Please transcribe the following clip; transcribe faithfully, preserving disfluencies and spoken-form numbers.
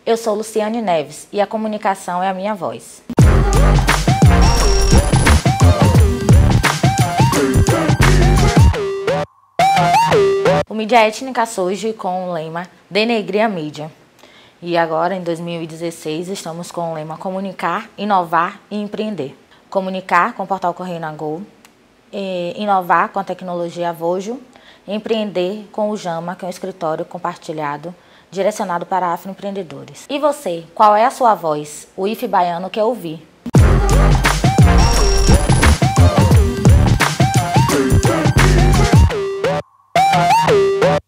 Eu sou Luciane Neves e a comunicação é a minha voz. O Mídia Étnica surge com o lema Denegrir a Mídia. E agora, em dois mil e dezesseis, estamos com o lema Comunicar, Inovar e Empreender. Comunicar com o portal Correio na Gol, inovar com a tecnologia Avojo, empreender com o Jama, que é um escritório compartilhado direcionado para afroempreendedores. E você, qual é a sua voz? O I F E baiano quer ouvir.